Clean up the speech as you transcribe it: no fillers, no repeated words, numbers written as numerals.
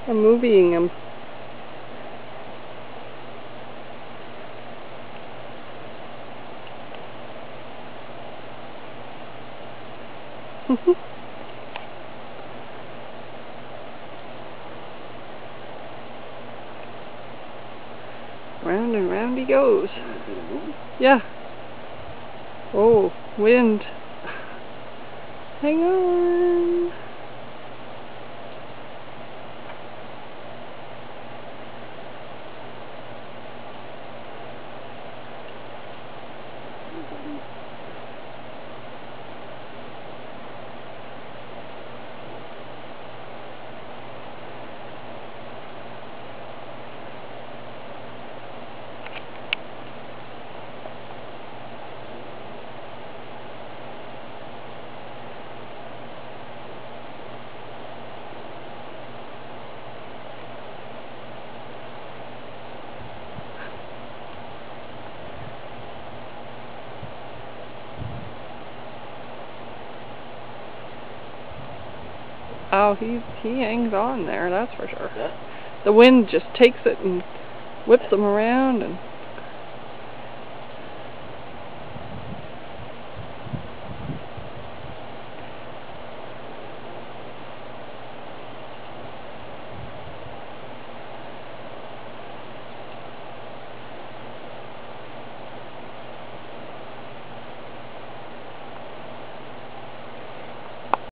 I'm moving him. Round and round he goes. Yeah. Oh, wind. Hang on. Oh, he hangs on there, that's for sure. Yeah. The wind just takes it and whips him around and